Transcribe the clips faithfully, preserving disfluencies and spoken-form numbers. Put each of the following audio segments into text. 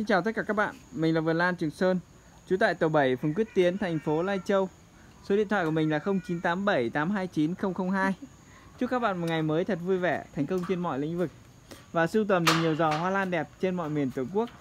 Xin chào tất cả các bạn, mình là Vườn Lan Trường Sơn, trú tại tổ bảy, phường Quyết Tiến, thành phố Lai Châu. Số điện thoại của mình là không chín tám bảy tám hai chín không không hai. Chúc các bạn một ngày mới thật vui vẻ, thành công trên mọi lĩnh vực và sưu tầm được nhiều giò hoa lan đẹp trên mọi miền Tổ quốc.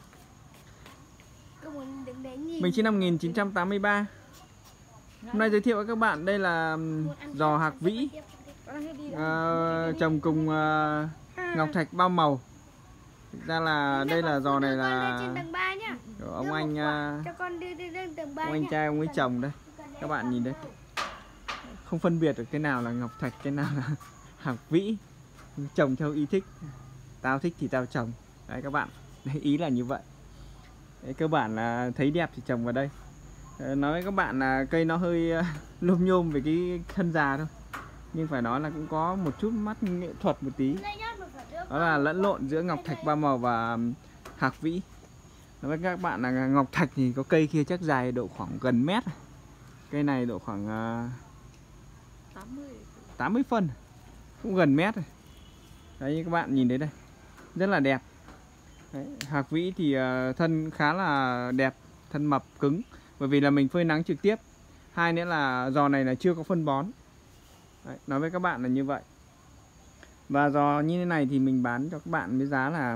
Mình sinh năm một nghìn chín trăm tám mươi ba. Hôm nay giới thiệu với các bạn đây là giò hạc vĩ, uh, trồng cùng uh, ngọc thạch bao màu. Thực ra là đây là giò này là của ông anh uh, ông anh trai ông ấy trồng đây. Các bạn nhìn đây, không phân biệt được cái nào là ngọc thạch, cái nào là hạc vĩ, trồng theo ý thích. Tao thích thì tao trồng. Đấy các bạn, đấy, ý là như vậy. Đấy, cơ bản là thấy đẹp thì trồng vào đây. Nói với các bạn là cây nó hơi uh, lôm nhôm về cái thân già thôi, nhưng phải nói là cũng có một chút mắt nghệ thuật một tí. Đó là lẫn lộn giữa ngọc thạch ba màu và hạc vĩ. Nói với các bạn là ngọc thạch thì có cây kia chắc dài độ khoảng gần mét. Cây này độ khoảng uh, tám mươi phân, cũng gần mét rồi. Đấy, như các bạn nhìn thấy đây, rất là đẹp. Đấy, hạc vĩ thì uh, thân khá là đẹp, thân mập cứng, bởi vì là mình phơi nắng trực tiếp. Hai nữa là giò này là chưa có phân bón. Đấy, nói với các bạn là như vậy. Và giò như thế này thì mình bán cho các bạn với giá là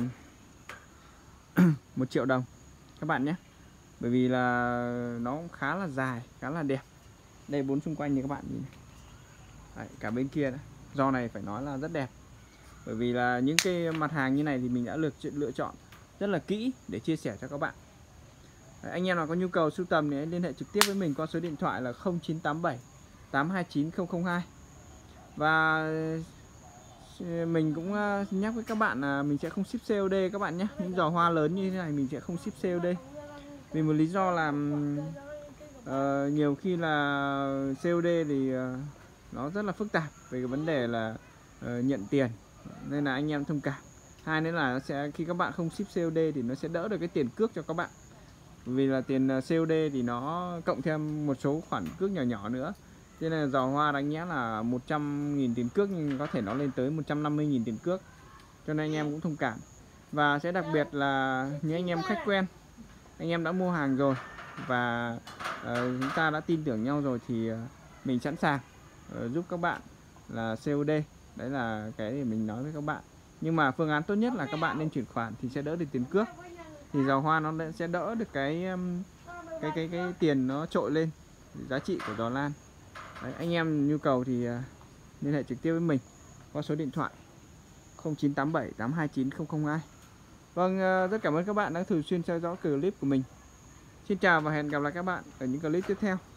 một triệu đồng các bạn nhé. Bởi vì là nó cũng khá là dài, khá là đẹp. Đây bốn xung quanh như các bạn nhìn này. Đấy, cả bên kia nữa. Giò này phải nói là rất đẹp. Bởi vì là những cái mặt hàng như này thì mình đã lựa, lựa chọn rất là kỹ để chia sẻ cho các bạn. Đấy, anh em nào có nhu cầu sưu tầm thì liên hệ trực tiếp với mình qua số điện thoại là không chín tám bảy tám hai chín không không hai. Và mình cũng nhắc với các bạn là mình sẽ không ship xê ô đê các bạn nhé. Những giò hoa lớn như thế này mình sẽ không ship xê ô đê. Vì một lý do là uh, nhiều khi là xê ô đê thì uh, nó rất là phức tạp về cái vấn đề là uh, nhận tiền, nên là anh em thông cảm. Hai nữa là sẽ khi các bạn không ship xê ô đê thì nó sẽ đỡ được cái tiền cước cho các bạn. Vì là tiền xê ô đê thì nó cộng thêm một số khoản cước nhỏ nhỏ nữa. Cho nên là giò hoa đáng nhẽ là một trăm nghìn tiền cước, nhưng có thể nó lên tới một trăm năm mươi nghìn tiền cước. Cho nên anh em cũng thông cảm. Và sẽ đặc biệt là những anh em khách quen, anh em đã mua hàng rồi và uh, chúng ta đã tin tưởng nhau rồi thì uh, mình sẵn sàng uh, giúp các bạn là xê ô đê. Đấy là cái để mình nói với các bạn. Nhưng mà phương án tốt nhất là các bạn nên chuyển khoản thì sẽ đỡ được tiền cước. Thì giò hoa nó sẽ đỡ được cái um, cái, cái cái tiền nó trội lên giá trị của giò lan. Đấy, anh em nhu cầu thì uh, liên hệ trực tiếp với mình qua số điện thoại không chín tám bảy tám hai chín không không hai. Vâng, uh, rất cảm ơn các bạn đã thường xuyên theo dõi clip của mình. Xin chào và hẹn gặp lại các bạn ở những clip tiếp theo.